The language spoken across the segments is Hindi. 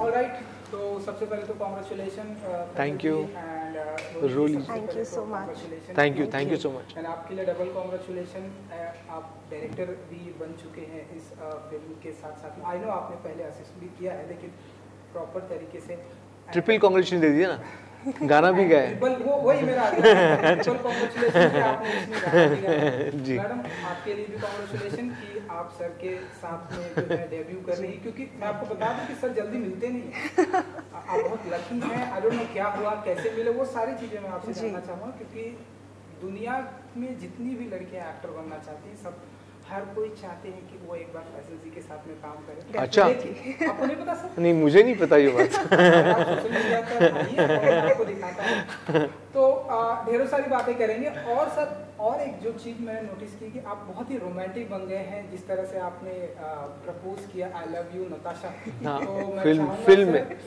ऑलराइट, तो सबसे पहले तो congratulations, thank you Roli, thank you so much, thank you so much. And आपके लिए डबल कांग्रेचुलेशन, आप डायरेक्टर भी बन चुके हैं इस फिल्म के साथ साथ। आई नो आपने पहले असिस्ट भी किया है, लेकिन प्रॉपर तरीके से ट्रिपल कांग्रेचुलेशन दे दिया ना, गाना भी गाया। ट्रिपल वो वही मेरा ट्रिपल कांग्रेचुलेशन कि आपने इसमें गाना भी गाया जी। मैडम आपके लिए भी कांग्रेचुलेशन कि आप सर के साथ में जो है डेब्यू कर रही, क्योंकि मैं आपको बता दूं कि सर जल्दी मिलते नहीं हैं, आप बहुत लकी हैं। आई डोंट नो क्या हुआ, कैसे मिले, वो सारी चीज़ें मैं आपसे जानना चाहूँगा, क्योंकि दुनिया में जितनी भी लड़कियाँ एक्टर बनना चाहती हैं, सब हर कोई चाहते हैं कि वो एक बार फैसल जी के साथ में काम करें। अच्छा, आपको नहीं पता सर? नहीं, मुझे नहीं पता ये बात। सोशल मीडिया पर आइए और आपको दिखाता हूं। तो ढेरों सारी बातें करेंगे। और सर, और एक जो चीज़ मैंने नोटिस की कि आप बहुत ही रोमांटिक बन गए हैं, जिस तरह से आपने प्रपोज किया I love you Natasha. Film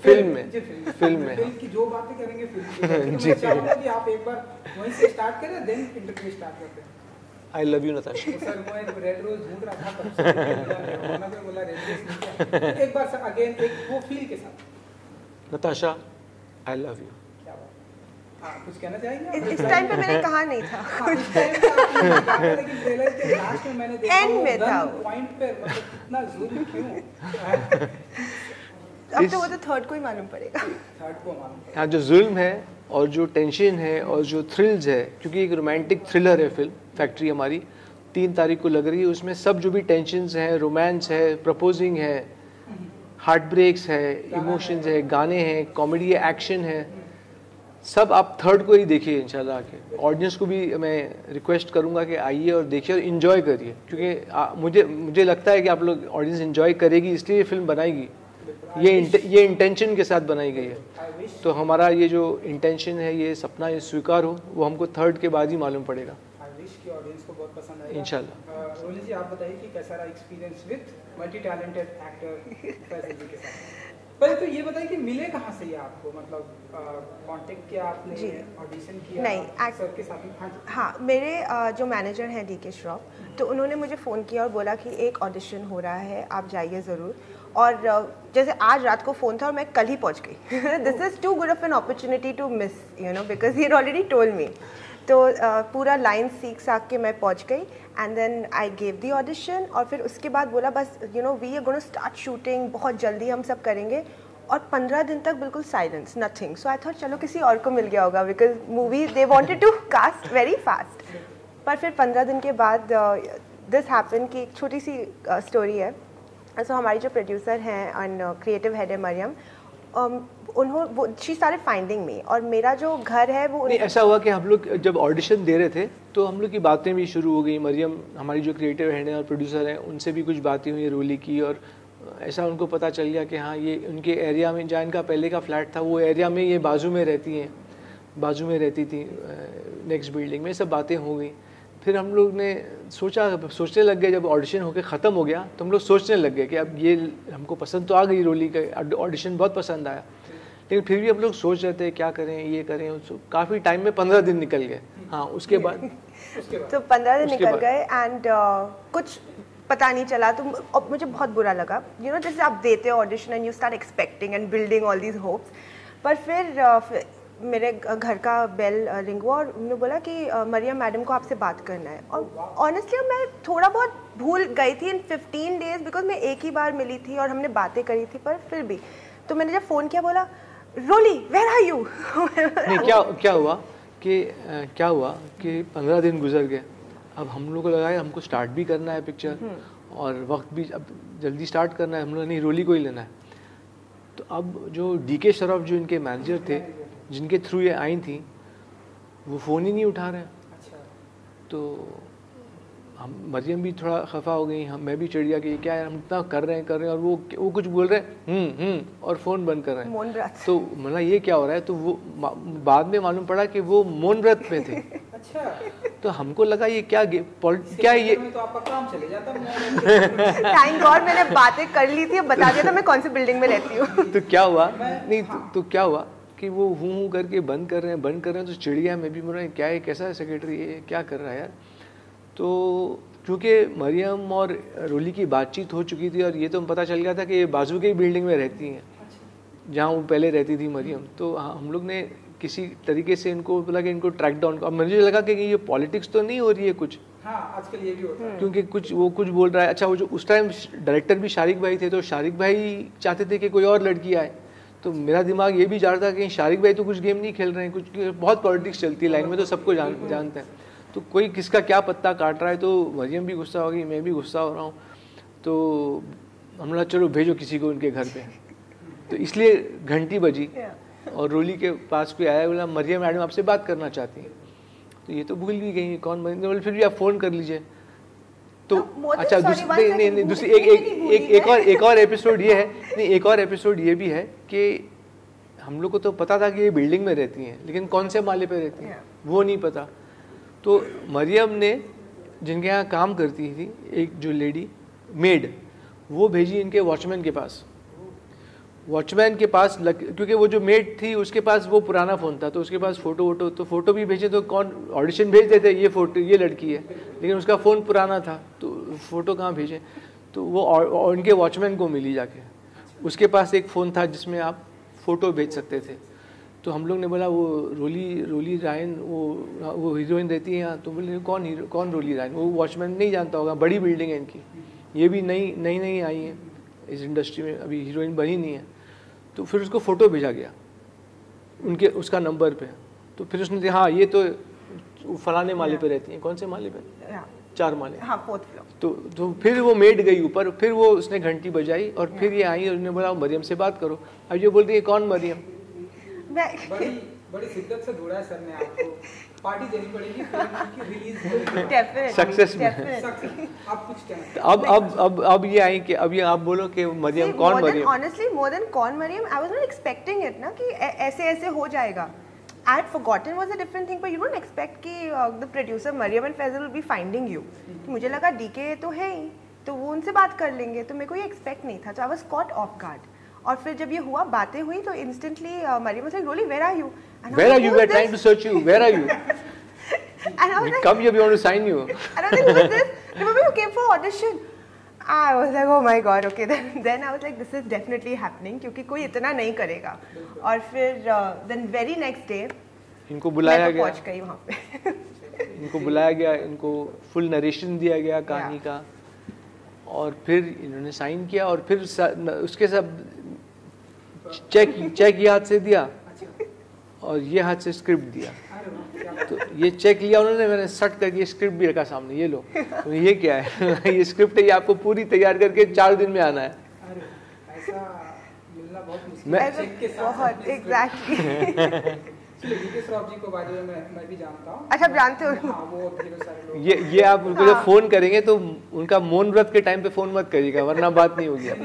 में की जो बातें करेंगे फिल्म मैं चाहूँगा कि आप एक बार वहीं से स्टार्ट करें, देन इंटरव्यू स्टार्ट करते हैं। I love you Natasha. Sir मैं रेड रोज ढूंढ रहा था तब से बोला रेड रोज नहीं किया। एक बार सर अगेन एक वो फील के साथ, नताशा आई लव यू। क्या बात, कुछ कहना चाहेंगे? इस टाइम पे मैंने कहा नहीं था, इस टाइम पे आपने कहा, लेकिन ट्रेलर के लास्ट में मैंने देखा एंड में था पॉइंट पे, मतलब कितना ज़ूम क्यों? अब तो वो तो थर्ड को ही मालूम पड़ेगा। थर्ड को मालूम। हाँ, जो जुल्म है और जो टेंशन है और जो थ्रिल्स है, क्योंकि एक रोमांटिक थ्रिलर है फिल्म फैक्ट्री हमारी 3 तारीख को लग रही है। उसमें सब जो भी टेंशन्स हैं, रोमांस है, प्रपोजिंग है, हार्ट ब्रेक्स है, इमोशंस है, गाने हैं, कॉमेडी है, एक्शन है, सब आप थर्ड को ही देखिए इंशाल्लाह आके। ऑडियंस को भी मैं रिक्वेस्ट करूंगा कि आइए और देखिए और इन्जॉय करिए, क्योंकि मुझे लगता है कि आप लोग ऑडियंस इन्जॉय करेगी, इसलिए ये फिल्म बनाएगी। ये इंटेंशन के साथ बनाई गई है, तो हमारा ये जो इंटेंशन है, ये सपना ये स्वीकार हो, वो हमको थर्ड के बाद ही मालूम पड़ेगा ऑडियंस को बहुत पसंद आएगा इंशाल्लाह। रोली जी, आप बताइए कि कैसा रहा experience with multi talented actor Faisal ji के साथ? पहले तो ये बताइए कि मिले कहाँ से ये आपको, मतलब कांटेक्ट किया आपने, ऑडिशन किया? नहीं, सर के साथ में? हाँ, मेरे जो मैनेजर हैं DK श्रॉफ, तो उन्होंने मुझे फ़ोन किया और बोला कि एक ऑडिशन हो रहा है, आप जाइए ज़रूर। और जैसे आज रात को फ़ोन था और मैं कल ही पहुँच गई। This is too good of an opportunity to miss, you know, because he already told me. तो पूरा लाइन सीख साख के मैं पहुंच गई, and then I gave the audition. और फिर उसके बाद बोला बस you know we are gonna start shooting, बहुत जल्दी हम सब करेंगे। और 15 दिन तक बिल्कुल silence, nothing. So I thought चलो किसी और को मिल गया होगा, because movie they wanted to cast very fast. पर फिर 15 दिन के बाद दिस हैपन कि एक छोटी सी स्टोरी है। सो हमारी जो प्रोड्यूसर हैं एंड क्रिएटिव हेड है मरियम, उन्होंने शी स्टार्टेड फाइंडिंग मी, और मेरा जो घर है वो नहीं, ऐसा हुआ कि हम लोग जब ऑडिशन दे रहे थे तो हम लोग की बातें भी शुरू हो गई। मरियम हमारी जो क्रिएटिव हेड है और प्रोड्यूसर हैं, उनसे भी कुछ बातें हुई रोली की, और ऐसा उनको पता चल गया कि हाँ ये उनके एरिया में, जहाँ इनका पहले का फ्लैट था वो एरिया में ये बाजू में रहती थी नेक्स्ट बिल्डिंग में। सब बातें हो गई। फिर हम लोग ने सोचने लग गए, जब ऑडिशन होकर ख़त्म हो गया तो हम लोग सोचने लग गए कि अब ये हमको पसंद तो आ गई, रोली का ऑडिशन बहुत पसंद आया, लेकिन फिर भी हम लोग सोच रहे थे क्या करें, ये करें। काफ़ी टाइम में 15 दिन निकल गए। हाँ, उसके बाद तो 15 दिन निकल गए एंड कुछ पता नहीं चला। तो मुझे बहुत बुरा लगा, यू नो, जैसे आप देते हो audition and you start expecting and building all these hopes. पर फिर मेरे घर का बेल रिंग हुआ और उन्होंने बोला कि मरियम मैडम को आपसे बात करना है। और ऑनेस्टली मैं थोड़ा बहुत भूल गई थी इन 15 डेज, बिकॉज मैं एक ही बार मिली थी और हमने बातें करी थी। पर फिर भी तो मैंने जब फ़ोन किया बोला रोली वेयर आर यू। नहीं, क्या हुआ कि 15 दिन गुजर गए। अब हम लोग को लगा है हमको स्टार्ट भी करना है पिक्चर, और वक्त भी अब जल्दी स्टार्ट करना है। हम लोग नहीं, रोली को ही लेना है। तो अब जो DK श्रॉफ जो इनके मैनेजर थे, जिनके थ्रू ये आई थी, वो फ़ोन ही नहीं उठा रहे। तो हम मरियम भी थोड़ा खफा हो गई, मैं भी चिढ़ गया कि क्या है, हम इतना कर रहे हैं और वो कुछ बोल रहे हैं और फ़ोन बंद कर रहे हैं। तो मतलब ये क्या हो रहा है। तो वो बाद में मालूम पड़ा कि वो मौन व्रत में थे। अच्छा। तो हमको लगा ये क्या ये तो आपका काम चले जाता। थैंक गॉड मैंने बातें कर ली थी, बता दिया था मैं कौन सी बिल्डिंग में रहती हूँ। तो क्या हुआ तो क्या हुआ कि वो हूँ करके बंद कर रहे हैं। तो चिड़ गया मैं भी, बोला क्या है, कैसा है सेक्रेटरी, ये क्या कर रहा है यार। तो क्योंकि मरियम और रोली की बातचीत हो चुकी थी और ये तो पता चल गया था कि ये बाजू की बिल्डिंग में रहती हैं, जहाँ वो पहले रहती थी मरियम, तो हम लोग ने किसी तरीके से इनको बोला कि इनको ट्रैक डाउन। अब मुझे लगा कि ये पॉलिटिक्स तो नहीं हो रही है कुछ, हाँ आजकल ये भी होता है, क्योंकि कुछ बोल रहा है। अच्छा, वो जो उस टाइम डायरेक्टर भी शारिक भाई थे, तो शारिक भाई चाहते थे कि कोई और लड़की आए, तो मेरा दिमाग ये भी जा रहा था कि शारिक भाई तो कुछ गेम नहीं खेल रहे हैं, कुछ बहुत पॉलिटिक्स चलती है लाइन में, तो सबको जानते हैं, तो कोई किसका क्या पत्ता काट रहा है। तो मरियम भी गुस्सा हो गई, मैं भी गुस्सा हो रहा हूँ, तो हम लोग चलो भेजो किसी को उनके घर पे। तो इसलिए घंटी बजी और रोली के पास कोई आया, बोला मरियम मैडम आपसे बात करना चाहती हैं। तो ये तो भूल भी गई कौन मरियम, बोले फिर भी आप फ़ोन कर लीजिए। तो अच्छा दूसरी एक और एपिसोड ये है, नहीं एक और एपिसोड ये भी है कि हम लोग को तो पता था कि ये बिल्डिंग में रहती हैं, लेकिन कौन से माले पे रहती हैं वो नहीं पता। तो मरियम ने जिनके यहाँ काम करती थी एक जो लेडी मेड, वो भेजी इनके वॉचमैन के पास। वॉचमैन के पास क्योंकि वो जो मेड थी उसके पास वो पुराना फ़ोन था, तो उसके पास फ़ोटो भी भेजे, तो कौन ऑडिशन भेज देते ये फ़ोटो ये लड़की है, लेकिन उसका फ़ोन पुराना था तो फ़ोटो कहाँ भेजें। तो वो उनके वॉचमैन को मिली जाके, उसके पास एक फ़ोन था जिसमें आप फ़ोटो भेज सकते थे। तो हम लोग ने बोला वो रोली रायन वो हीरोइन रहती है यहाँ, तो बोले कौन रोली रायन, वो वॉचमैन नहीं जानता होगा, बड़ी बिल्डिंग है इनकी, ये भी नई आई है इस इंडस्ट्री में, अभी हीरोइन बनी नहीं है। तो फिर उसको फ़ोटो भेजा गया उसका नंबर पे, तो फिर उसने हाँ ये तो फलाने माले पे रहती हैं, कौन से माले पे, 4 माले, हाँ 4th फ्लोर। तो फिर वो मेड गई ऊपर, फिर वो उसने घंटी बजाई और फिर ये आई और उन्होंने बोला मरियम से बात करो। अब ये बोल रही है कौन मरियम। बड़ी शिद्दत से ढूंढा है सर ने आपको, पार्टी देनी पड़ेगी फिल्म की रिलीज डेफिनेटली सक्सेस में। आप कुछ कहना अब ये आई कि अब ये आप बोलो कि मरियम कौन मरियम। ऑनेस्टली मोर देन कौन Mariam, I was not expecting it ना कि ऐसे हो जाएगा। I had forgotten was a different thing, but you don't expect कि the producer Mariam and Faisal will be finding you. तो मुझे लगा DK तो है ही, तो वो उनसे बात कर लेंगे, तो मेरे को ये एक्सपेक्ट नहीं था, तो I was caught off guard. और फिर जब ये हुआ, बातें हुई, तो instantly Mariam was like, Rolly, where are you? Where are you? We are trying to search you. Where are you? And I was like, come here, we want to sign you. And I was like, who is this? Remember you came for audition? I was like, oh my god, okay. Then I was like, this is definitely happening, क्योंकि कोई इतना नहीं करेगा। और फिर then very next day इनको बुलाया गया, पहुंच गई वहाँ पे। इनको बुलाया गया, इनको फुल नरेशन दिया गया कहानी का, और फिर इन्होंने साइन किया, और फिर उसके सब चेक ये हाथ से दिया और ये हाथ से स्क्रिप्ट दिया। तो ये चेक लिया उन्होंने, मैंने सट करके ये स्क्रिप्ट भी रखा सामने, ये लो। तो ये क्या है ये स्क्रिप्ट है, ये आपको पूरी तैयार करके 4 दिन में आना है। ऐसा मिलना बहुत मुश्किल है, चेक के साथ बहुत एग्जैक्टली। जी को बाजू में मैं भी जानता हूँ। अच्छा, जानते हो? हाँ, वो ढेरों सारे लोग। ये आप उनको जब फोन करेंगे तो उनका मौन व्रत के टाइम पे फोन मत करिएगा, वरना बात नहीं होगी।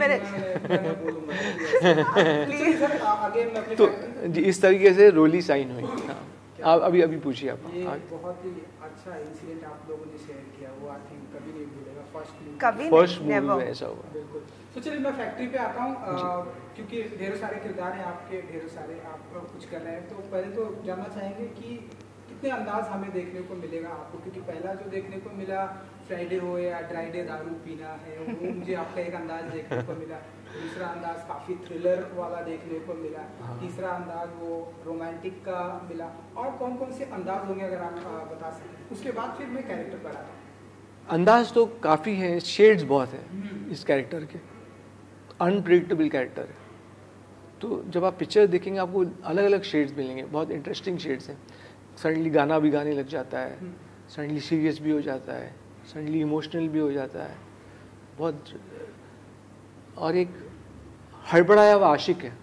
तो जी इस तरीके से रोली साइन हुई। हाँ, आप अभी पूछिए आप। ये बहुत ही अच्छा इंसिडेंट आप लोगों ने शेयर किया, वो आई थिंक कभी नहीं भूलेगा। फर्स्ट मूवी में ऐसा हुआ। बिल्कुल। तो चलिए मैं फैक्ट्री पे आता हूँ, क्योंकि ढेरों सारे किरदार हैं आपके, ढेरों सारे आप कुछ कर रहे हैं, तो पहले तो जानना चाहेंगे कि कितने अंदाज हमें देखने को मिलेगा आपको, क्योंकि पहला जो देखने को मिला फ्राइडे हो या ड्राइडे दारू पीना है, वो मुझे आपका एक अंदाज देखने को मिला। दूसरा अंदाज काफ़ी थ्रिलर वाला देखने को मिला। तीसरा अंदाज वो रोमांटिक का मिला। और कौन कौन से अंदाज होंगे अगर आप बता सकें, उसके बाद फिर मैं कैरेक्टर पर आता हूँ। अंदाज तो काफ़ी है, शेड्स बहुत हैं इस कैरेक्टर के, अनप्रेडिक्टेबल कैरेक्टर है। तो जब आप पिक्चर देखेंगे आपको अलग अलग शेड्स मिलेंगे, बहुत इंटरेस्टिंग शेड्स हैं। सडनली गाना भी गाने लग जाता है, सडनली सीरियस भी हो जाता है, सडनली इमोशनल भी हो जाता है बहुत, और एक हड़बड़ाया हुआ आशिक है।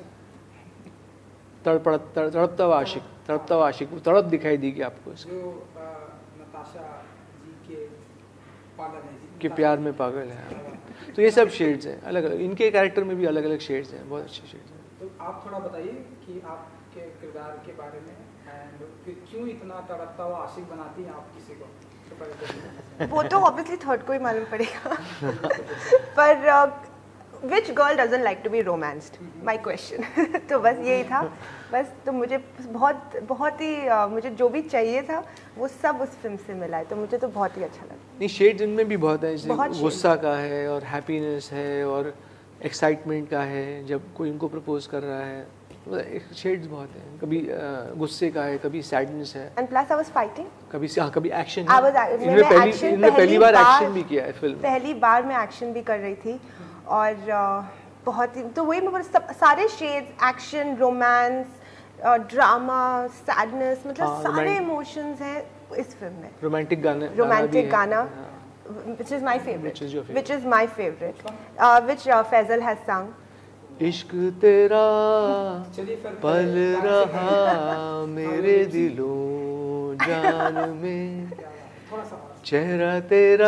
तड़पता हुआ आशिक, वो तड़प दिखाई देगी आपको जो नताशा जी के पागल है, के प्यार में पागल है। तो ये सब शेड्स हैं अलग अलग, इनके कैरेक्टर में भी अलग अलग शेड्स हैं, बहुत अच्छे शेड्स हैं। तो आप थोड़ा बताइए कि आपके किरदार के बारे में, एंड क्यों इतना तड़पता हुआ आशिक बनाती हैं आप किसी को? वो तो ऑब्वियसली थर्ड को ही मालूम पड़ेगा। पर which girl doesn't like to be romanced? My question. तो बस यही था, बस। तो मुझे बहुत ही मुझे जो भी चाहिए था वो सब उस फिल्म से मिला है, तो मुझे तो बहुत ही अच्छा लगा। नहीं, शेड्स इनमें भी बहुत है, जैसे गुस्सा का है और हैप्पीनेस है और एक्साइटमेंट का है, जब कोई इनको प्रपोज कर रहा है, शेड्स बहुत हैं, कभी गुस्से का है, कभी सैडनेस है, and plus I was fighting, कभी एक्शन I was इनमें पहली बार एक्शन भी किया है फिल्म। पहली बार मैं एक्शन भी कर रही थी और बहुत ही, तो वही मैं सारे shades, action, romance, drama, sadness, मतलब सारे इमोशंस हैं इस फिल्म में। रोमांटिक गाना which is my favorite, Which is your favorite? which is my favorite, which Faisal has sung. इश्क तेरा पल रहा मेरे दिलों जान में, चेहरा तेरा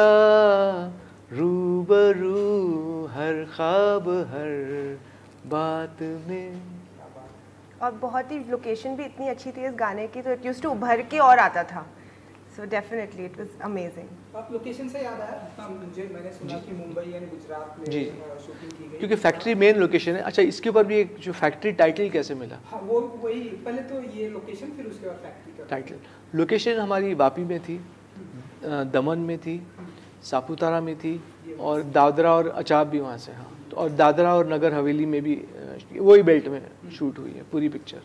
रूबरू हर ख्वाब हर बात में। और बहुत ही लोकेशन भी इतनी अच्छी थी इस गाने की, तो इट यूज्ड टू उभर के और आता था। So definitely it was amazing. आप लोकेशन से याद आया, मैंने सुना कि मुंबई यानी गुजरात में शूटिंग की गई, क्योंकि फैक्ट्री मेन लोकेशन है। अच्छा, इसके ऊपर भी एक जो फैक्ट्री टाइटल कैसे मिला? हाँ, वो वही पहले तो ये लोकेशन, फिर उसके बाद फैक्ट्री का टाइटल। लोकेशन हमारी वापी में थी, दमन में थी, सापुतारा में थी, और दादरा और अचाब भी वहाँ से। हाँ, और दादरा और नगर हवेली में भी वही बेल्ट में शूट हुई है पूरी पिक्चर।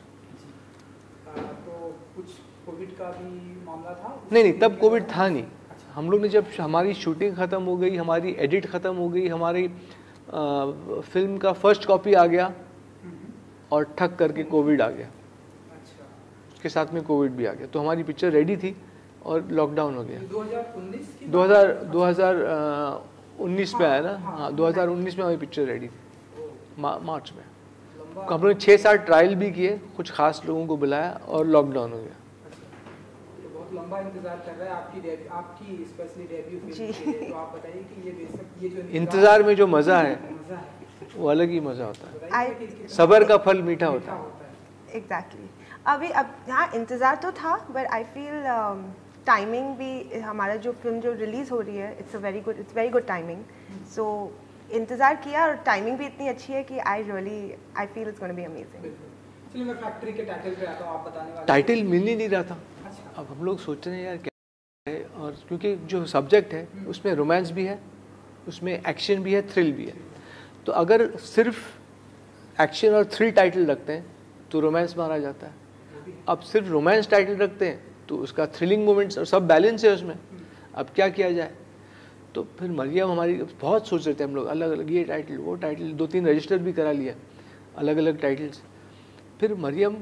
तो कुछ कोविड का भी मामला था? नहीं, तब कोविड था नहीं। हम लोग ने जब हमारी शूटिंग ख़त्म हो गई, हमारी एडिट ख़त्म हो गई, हमारी फिल्म का फर्स्ट कॉपी आ गया और ठक करके कोविड आ गया। उसके साथ में कोविड भी आ गया, तो हमारी पिक्चर रेडी थी और लॉकडाउन हो गया। 2019 में आया ना? हाँ, 2019 में हमारी पिक्चर रेडी थी, मार्च में। हम लोग 6-7 ट्रायल भी किए, कुछ खास लोगों को बुलाया और लॉकडाउन हो गया। लंबा इंतजार कर रहा है आपकी स्पेशली डेब्यू फिल्म के लिए, तो आप बताइए कि ये जो इंतजार में जो मज़ा है वो अलग ही मज़ा होता है। सब्र का फल मीठा होता है। एग्जैक्टली। अब यहाँ इंतज़ार तो था, बट आई फील टाइमिंग भी, हमारा जो फिल्म जो रिलीज़ हो रही है, it's very good timing. So इंतज़ार किया और टाइमिंग भी इतनी अच्छी है कि I feel it's gonna be amazing. चलिए मैं फैक्ट्री के टाइटल पे आता हूँ, आप बताने वाले। टाइटल मिल ही नहीं रहा था। अब हम लोग सोच रहे हैं यार क्या है, और क्योंकि जो सब्जेक्ट है उसमें रोमांस भी है, उसमें एक्शन भी है, थ्रिल भी है। तो अगर सिर्फ एक्शन और थ्रिल टाइटल रखते हैं तो रोमांस मारा जाता है। अब सिर्फ रोमांस टाइटल रखते हैं तो उसका थ्रिलिंग मोमेंट्स और सब बैलेंस है उसमें। अब क्या किया जाए? तो फिर मरियम हमारी बहुत सोच रहे थे हम लोग, अलग अलग ये टाइटल वो टाइटल, 2-3 रजिस्टर भी करा लिया अलग अलग टाइटल्स। फिर मरियम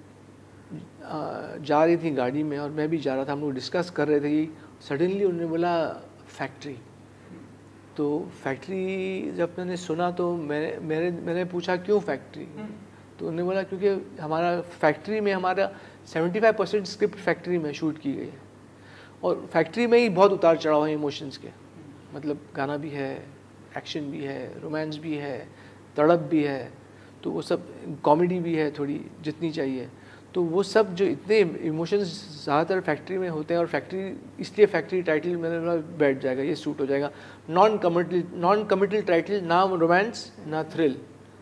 जा रही थी गाड़ी में और मैं भी जा रहा था, हम लोग डिस्कस कर रहे थे कि सडनली उन्होंने बोला फैक्ट्री। तो फैक्ट्री जब मैंने सुना तो मैंने पूछा क्यों फैक्ट्री? तो उन्होंने बोला क्योंकि हमारा फैक्ट्री में हमारा 75% स्क्रिप्ट फैक्ट्री में शूट की गई है, और फैक्ट्री में ही बहुत उतार चढ़ाव है इमोशंस के। मतलब गाना भी है, एक्शन भी है, रोमांस भी है, तड़प भी है, तो वो सब, कॉमेडी भी है थोड़ी जितनी चाहिए। तो वो सब जो इतने इमोशंस ज़्यादातर फैक्ट्री में होते हैं, और फैक्ट्री इसलिए फैक्ट्री टाइटल मैंने बोला बैठ जाएगा, ये सूट हो जाएगा। नॉन कमिटल टाइटल, ना रोमांस ना thrill,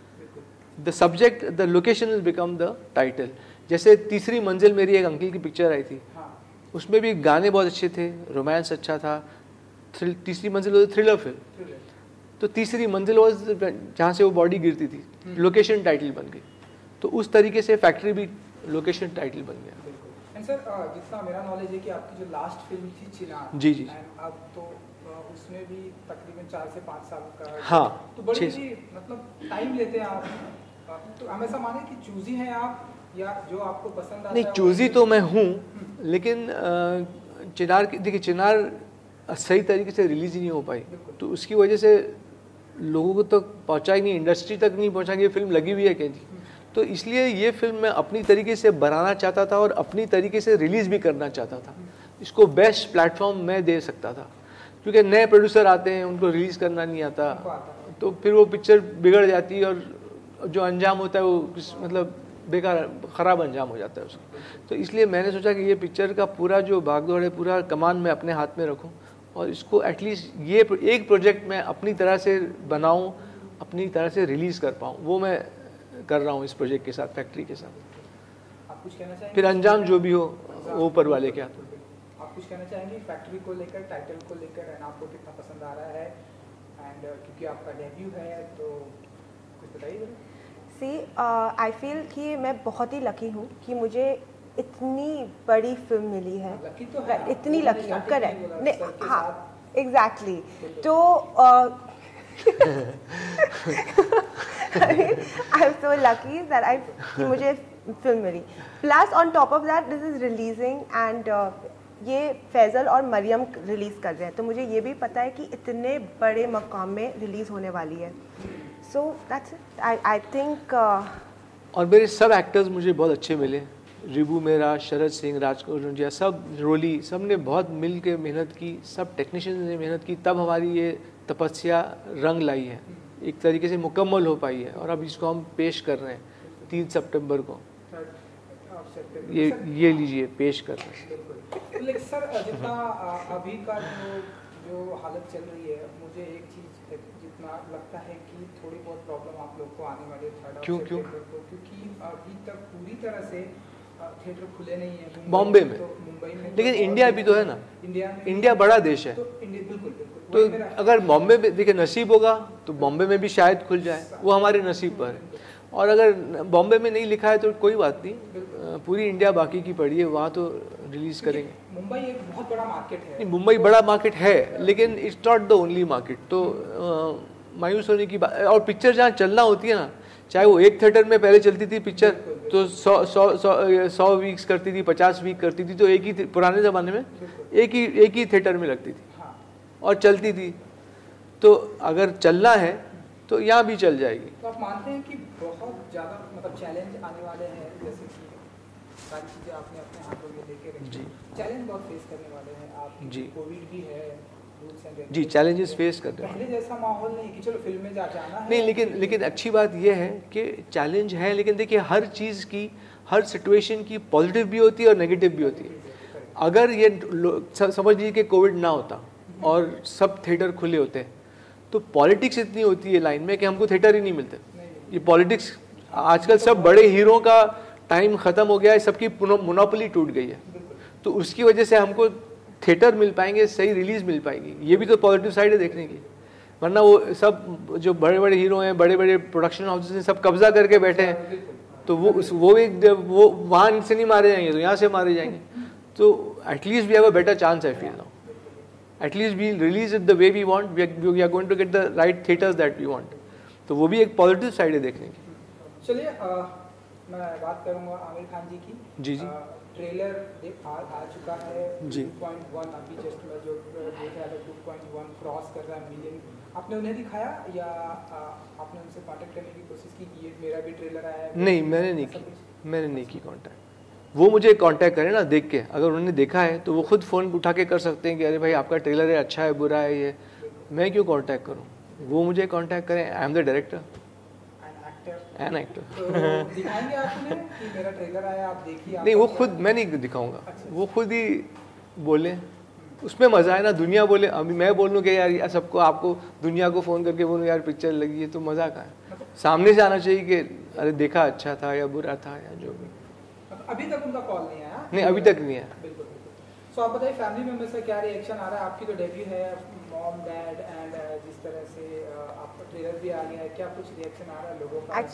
the subject the location will become the title. जैसे तीसरी मंजिल मेरी एक अंकल की पिक्चर आई थी, उसमें भी गाने बहुत अच्छे थे, रोमांस अच्छा था, तीसरी मंजिल थ्रिलर फिल्म। तो तीसरी मंजिल वॉज जहाँ से वो बॉडी गिरती थी, लोकेशन टाइटल बन गई। तो उस तरीके से फैक्ट्री भी लोकेशन टाइटल बन गया। एंड सर, जितना मेरा नॉलेज है कि आपकी जो लास्ट फिल्म थी चिनार, जी जी, अब तो उसमें भी तकरीबन 4 से 5 साल का, हाँ, तो बड़ी ही मतलब टाइम लेते हैं आप। तो हम ऐसा माने कि चूजी हैं आप, या जो आपको पसंद आता है? नहीं, चूजी तो मैं हूँ, लेकिन चिनार, देखिए चिनार सही तरीके से रिलीज ही नहीं हो पाई, तो उसकी वजह से लोगों को तक पहुँचा ही नहीं, इंडस्ट्री तक नहीं पहुँचा कि ये फिल्म लगी हुई है क्या जी। तो इसलिए ये फिल्म मैं अपनी तरीके से बनाना चाहता था और अपनी तरीके से रिलीज़ भी करना चाहता था। इसको बेस्ट प्लेटफॉर्म मैं दे सकता था, क्योंकि नए प्रोड्यूसर आते हैं, उनको रिलीज़ करना नहीं आता, तो फिर वो पिक्चर बिगड़ जाती है और जो अंजाम होता है वो मतलब बेकार, ख़राब अंजाम हो जाता है उसका। तो इसलिए मैंने सोचा कि ये पिक्चर का पूरा जो भागदौड़ है, पूरा कमान मैं अपने हाथ में रखूँ और इसको एटलीस्ट ये एक प्रोजेक्ट मैं अपनी तरह से बनाऊँ, अपनी तरह से रिलीज़ कर पाऊँ। वो मैं कर रहा हूँ इस प्रोजेक्ट के साथ, फैक्ट्री के साथ। आप कुछ कहना चाहेंगे? फिर अंजाम जो भी हो वो ऊपर वाले के हाथ में। आप कुछ कहना चाहेंगे फैक्ट्री को लेकर, टाइटल को लेकर, एंड आपको कितना पसंद आ रहा है? एंड क्योंकि आपका डेब्यू है तो कुछ बताइए। सी आई फील कि मैं बहुत ही लकी हूँ कि मुझे इतनी बड़ी फिल्म मिली है। लकी तो है, इतनी लकी हूँ, करेक्ट, हाँ एग्जैक्टली। तो I am so lucky that कि मुझे फिल्म मिली। Plus on top of that this is releasing and ये फैजल और मरियम रिलीज कर रहे हैं, तो मुझे ये भी पता है कि इतने बड़े मकाम में रिलीज होने वाली है। So that's it, I think. और मेरे सब एक्टर्स मुझे बहुत अच्छे मिले, रिबू मेरा, शरद सिंह, राजकोट रुंजिया, सब रोली, सब ने बहुत मिल के मेहनत की, सब टेक्नीशियन ने मेहनत की, तब हमारी ये तपस्या रंग लाई है, एक तरीके से मुकम्मल हो पाई है। और अब इसको हम पेश कर रहे हैं 3 सितंबर को, ये लीजिए पेश कर रहे हैं। लेकिन सर जितना अभी का जो हालत चल रही है, मुझे एक चीज़ जितना लगता है कि थोड़ी बहुत प्रॉब्लम आप लोग को आने वाली है क्यों क्योंकि अभी तक पूरी तरह से थिएटर खुले नहीं है बॉम्बे में, तो मुंबई में, लेकिन इंडिया भी तो है ना, इंडिया बड़ा देश है, तो अगर बॉम्बे में देखिए नसीब होगा तो बॉम्बे में भी शायद खुल जाए, वो हमारे नसीब पर है। और अगर बॉम्बे में नहीं लिखा है तो कोई बात नहीं, पूरी इंडिया बाकी की पड़ी है, वहाँ तो रिलीज करेंगे। मुंबई एक बहुत बड़ा मार्केट है। नहीं, मुंबई बड़ा मार्केट है, लेकिन it's not the only market. तो मायूस होने की बात, और पिक्चर जहाँ चलना होती है ना, चाहे वो एक थिएटर में पहले चलती थी पिक्चर तो 100 वीक्स करती थी, 50 वीक करती थी, तो एक ही पुराने ज़माने में एक ही थिएटर में लगती थी और चलती थी। तो अगर चलना है तो यहाँ भी चल जाएगी। तो आप मानते हैं कि बहुत ज़्यादा मतलब चैलेंज आने वाले हैं, जैसे कि सारी चीज़ें आपने अपने हाथों में लेके रखी, जी चैलेंज बहुत फेस करने वाले हैं आप जी, कोविड भी है, जी चैलेंजेस फेस कर रहे हैं। पहले जैसा माहौल नहीं कि चलो फिल्म में जाना है, नहीं, लेकिन अच्छी बात यह है कि चैलेंज है, लेकिन देखिए हर चीज़ की, हर सिचुएशन की पॉजिटिव भी होती है और नेगेटिव भी होती है। अगर ये समझ लीजिए कि कोविड ना होता और सब थिएटर खुले होते तो पॉलिटिक्स इतनी होती है लाइन में कि हमको थिएटर ही नहीं मिलते। ये पॉलिटिक्स, आजकल सब बड़े हीरो का टाइम ख़त्म हो गया है, सबकी मोनोपोली टूट गई है, तो उसकी वजह से हमको थिएटर मिल पाएंगे, सही रिलीज मिल पाएगी। ये भी तो पॉजिटिव साइड है देखने की, वरना वो सब जो बड़े बड़े हीरो हैं, बड़े बड़े प्रोडक्शन हाउसेस हैं, सब कब्जा करके बैठे हैं, तो वो वहाँ से नहीं मारे जाएंगे तो यहाँ से मारे जाएंगे। तो at least we have a better chance I feel now, at least we release it the way we want, we are going to get the right theaters that we want। तो वो भी एक पॉजिटिव साइड है देखने की। चलिए मैं बात करूँगा आमिर खान जी की। जी जी, ट्रेलर आ चुका है जी। 2.1 अभी जस्ट मैं जो देख रहा था 2.1 क्रॉस कर रहा है मिलियन। आपने उन्हें दिखाया या आपने उनसे कांटेक्ट करने की कोशिश की कि ये मेरा भी ट्रेलर आया है? नहीं, मैंने नहीं की कांटेक्ट। वो मुझे कांटेक्ट करें ना देख के, अगर उन्होंने देखा है तो वो खुद फ़ोन उठा के कर सकते हैं कि अरे भाई आपका ट्रेलर है, अच्छा है बुरा है, ये मैं क्यों कांटेक्ट करूँ? वो मुझे कांटेक्ट करें, I am the director an actor. दिखाएंगे आप उन्हें कि मेरा ट्रेलर आया, आप देखिए? नहीं, वो खुद, मैं नहीं दिखाऊंगा, वो खुद ही बोले, उसमें मज़ा है ना। दुनिया बोले, अभी मैं बोलूँ कि यार सबको, आपको दुनिया को फ़ोन करके बोलूँ यार पिक्चर लगी है, तो मज़ा कहाँ है? सामने से आना चाहिए कि अरे देखा, अच्छा था या बुरा था या जो भी। अभी तक उनका कॉल नहीं आया? नहीं, अभी तक नहीं आया। बिल्कुल। सो आप बताइए फैमिली मेंबर से क्या रिएक्शन आ रहा है? आपकी तो डेब्यू है, मॉम डैड एंड जिस तरह से आपका ट्रेलर भी आ गया है, क्या कुछ रिएक्शन आ रहा है लोगों का?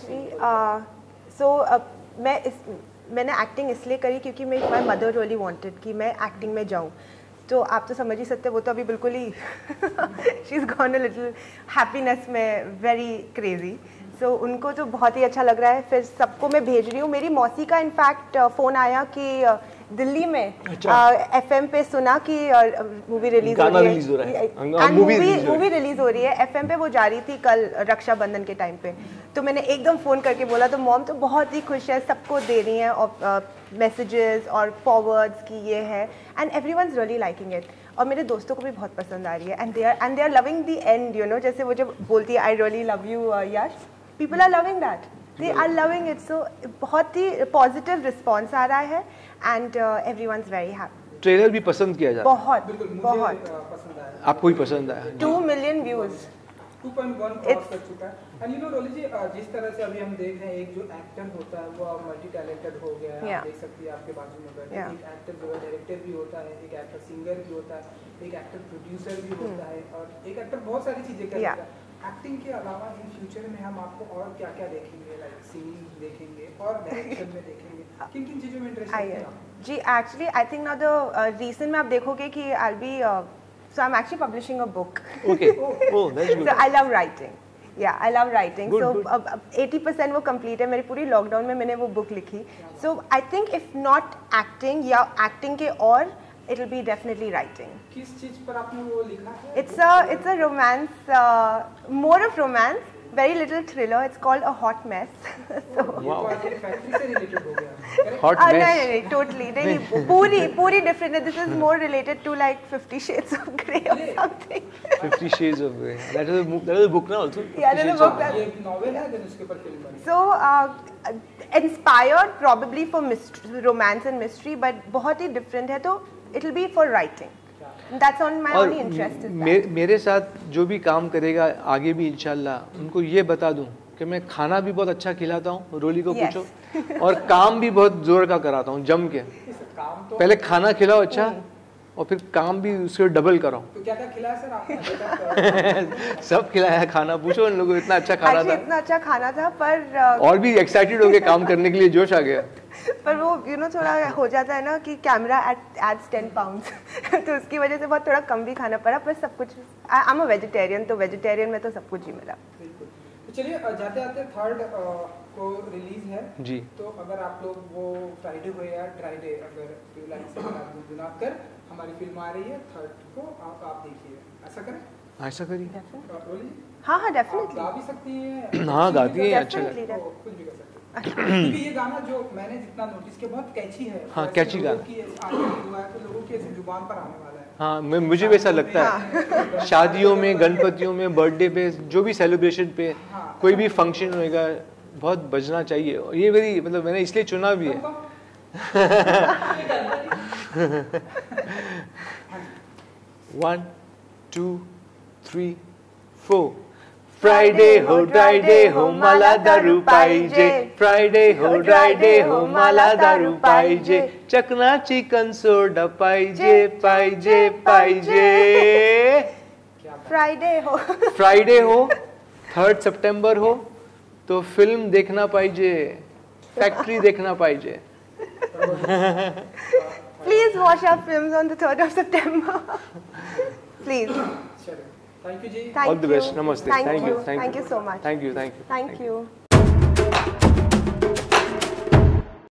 एक्चुअली मैंने एक्टिंग इसलिए करी क्योंकि माई मदर रियली वांटेड कि मैं एक्टिंग में जाऊँ। तो आप तो समझ ही सकते हैं, वो तो अभी बिल्कुल ही she is gone a little happiness में, वेरी क्रेजी। सो उनको तो बहुत ही अच्छा लग रहा है। फिर सबको मैं भेज रही हूँ। मेरी मौसी का इनफैक्ट फ़ोन आया कि दिल्ली में FM पे सुना कि मूवी रिलीज हो रही है, मूवी रिलीज हो रही है FM पे। वो जा रही थी कल रक्षाबंधन के टाइम पे, तो मैंने एकदम फ़ोन करके बोला, तो मॉम तो बहुत ही खुश है, सबको दे रही हैं और मैसेजेस और फॉरवर्ड्स की ये है, and everyone's really liking it. और मेरे दोस्तों को भी बहुत पसंद आ रही है, and they are loving the end, you know, जैसे वो जब बोलती है I really love you Yash, people are loving that, they are loving it. So बहुत ही पॉजिटिव रिस्पॉन्स आ रहा है and everyone's very happy. Trailer भी पसंद किया जाता है, बहुत पसंद आया। आपको भी पसंद आया? 2 मिलियन व्यूज, 2.1 क्रॉस कर चुका है। And you know Roli ji, जिस तरह से अभी हम देख रहे हैं, एक जो एक्टर होता है वो मल्टी टैलेंटेड हो गया है। आप देख सकती है आपके बाजू में बैठे, एक एक्टर जो है डायरेक्टर भी होता है, एक एक्टर सिंगर भी होता है, एक एक्टर प्रोड्यूसर भी होता है, और एक एक्टर बहुत सारी चीजें करता है। एक्टिंग के अलावा इन फ्यूचर में हम आपको और क्या क्या देखेंगे, लाइक सिंगिंग देखेंगे और डायरेक्शन में देखेंगे, किन किन चीज़ों में इंटरेस्ट है आप? जी actually I think now the recent में आप देखोगे कि I be so I am actually publishing a book. Okay. Oh, that's good. So I love writing. Yeah, I love writing. Good, so good. अब 80% वो complete है. मेरी पूरी लॉकडाउन में मैंने वो बुक लिखी. So I think if not acting या acting के और it will be definitely writing. किस चीज़ पर आपने वो लिखा है? It's a romance, more of romance, very little thriller. It's called A Hot Mess. So Wow. Factory से रिलेटेड हो गया. Hot mess. नहीं, totally नहीं, पूरी different है. This is more related to like 50 Shades of Grey or something. 50 Shades of Grey. That is a book now also. Yeah, that is a book. ये नॉवेल है, देन उसके ऊपर फिल्म बनी. So inspired probably for romance and mystery, but बहुत ही different है, तो it will be for writing. That's on my और only interest is that. मेरे साथ जो भी काम करेगा आगे भी इंशाल्लाह उनको ये बता दूं कि मैं खाना भी बहुत अच्छा खिलाता हूँ, रोली को Yes. पूछो, और काम भी बहुत जोर का कराता हूँ जम के. काम तो पहले खाना खिलाओ अच्छा, और फिर काम भी उसके डबल कराओ. तो क्या क्या खिलाया सर आपने? सब खिलाया खाना, पूछो उन लोगों को, इतना अच्छा खाना Actually था इतना अच्छा खाना था, पर और भी एक्साइटेड हो गए काम करने के लिए, जोश आ गया. पर वो थोड़ा हो जाता है ना कि कैमरा एड्स 10 pounds तो उसकी वजह से बहुत थोड़ा कम भी खाना पड़ा, पर सब कुछ आई एम अ वेजिटेरियन, तो वेजिटेरियन में तो सब कुछ ही मिला. बिल्कुल. तो चलिए जाते जाते 3rd को रिलीज है जी. तो अगर आप लोग वो फ्राइडे को या ड्राइडे अगर यू लाइक से कर हमारी फिल्म आ रही है 3rd को, आप देखिए, ऐसा करें. ऐसा करिए. रोली हाँ आप डेफिनेटली. गा भी सकती हैं. हाँ, गाती हैं, अच्छा Definitely, तो कुछ भी कर सकते हैं. क्योंकि ये गाना जो मैंने जितना नोटिस किया बहुत कैची है. हाँ, वैसे कैची लोगों गाना. की आगे हुआ है तो लोगों की ऐसी जुबान पर आने वाला है. हाँ, मुझे भी ऐसा लगता है. शादियों में, गणपतियों में, बर्थडे पे, जो भी सेलिब्रेशन पे, कोई भी फंक्शन होएगा, बहुत बजना चाहिए. और ये मेरी मतलब मैंने इसलिए चुना भी है. 1 2 3 4 फ्राइडे हो ड्राइडे हो मला दारू पाहिजे, फ्राइडे हो ड्राइडे हो मला दारू पाहिजे, चकना चिकन सोडा पाहिजे पाहिजे पाहिजे. फ्राइडे हो 3rd सितंबर हो तो फिल्म देखना पाहिजे, फैक्ट्री देखना पाहिजे. Please watch our films on the 3rd of September. Please. चलो, थैंक यू जी. Thank All the you. best. Namaste. Thank Thank you. you. Thank Thank you. you so much. Thank you. Thank you. Thank you.